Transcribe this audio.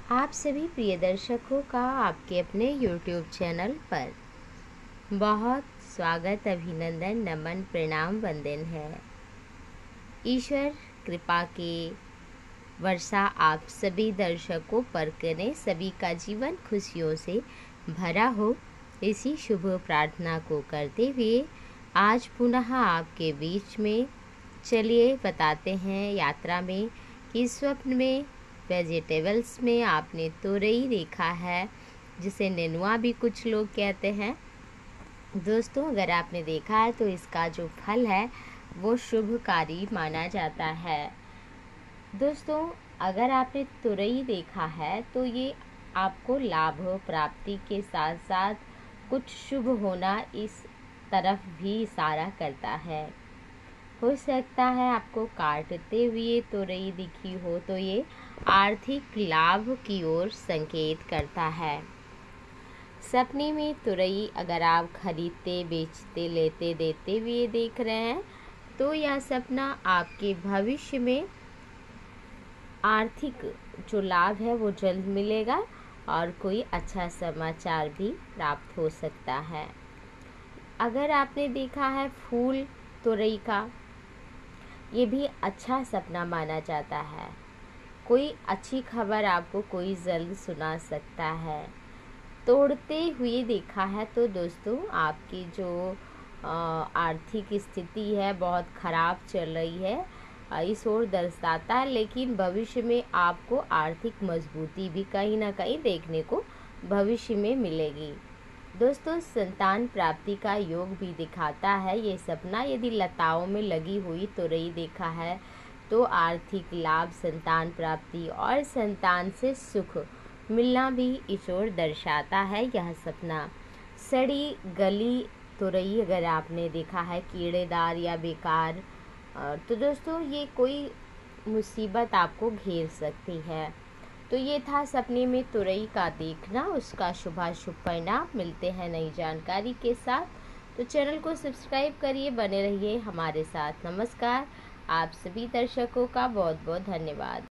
आप सभी प्रिय दर्शकों का आपके अपने YouTube चैनल पर बहुत स्वागत, अभिनंदन, नमन, प्रणाम, वंदन है। ईश्वर कृपा के वर्षा आप सभी दर्शकों पर करें, सभी का जीवन खुशियों से भरा हो, इसी शुभ प्रार्थना को करते हुए आज पुनः आपके बीच में चलिए बताते हैं यात्रा में कि स्वप्न में वेजिटेबल्स में आपने तोरई देखा है, जिसे नेनुआ भी कुछ लोग कहते हैं। दोस्तों, अगर आपने देखा है तो इसका जो फल है वो शुभकारी माना जाता है। दोस्तों, अगर आपने तुरई देखा है तो ये आपको लाभ प्राप्ति के साथ साथ कुछ शुभ होना इस तरफ भी इशारा करता है। हो सकता है आपको काटते हुए तुरई दिखी हो तो ये आर्थिक लाभ की ओर संकेत करता है। सपने में तुरई अगर आप खरीदते, बेचते, लेते, देते हुए देख रहे हैं तो यह सपना आपके भविष्य में आर्थिक जो लाभ है वो जल्द मिलेगा और कोई अच्छा समाचार भी प्राप्त हो सकता है। अगर आपने देखा है फूल तुरई का, ये भी अच्छा सपना माना जाता है। कोई अच्छी खबर आपको कोई जल्द सुना सकता है। तोड़ते हुए देखा है तो दोस्तों आपकी जो आर्थिक स्थिति है बहुत ख़राब चल रही है, इस ओर दर्शाता है, लेकिन भविष्य में आपको आर्थिक मजबूती भी कहीं ना कहीं देखने को भविष्य में मिलेगी। दोस्तों, संतान प्राप्ति का योग भी दिखाता है ये सपना। यदि लताओं में लगी हुई तुरई देखा है तो आर्थिक लाभ, संतान प्राप्ति और संतान से सुख मिलना भी इस ओर दर्शाता है यह सपना। सड़ी गली तुरई अगर आपने देखा है, कीड़ेदार या बेकार, तो दोस्तों ये कोई मुसीबत आपको घेर सकती है। तो ये था सपने में तुरई का देखना, उसका शुभाशुभ परिणाम। मिलते हैं नई जानकारी के साथ, तो चैनल को सब्सक्राइब करिए, बने रहिए हमारे साथ। नमस्कार, आप सभी दर्शकों का बहुत बहुत धन्यवाद।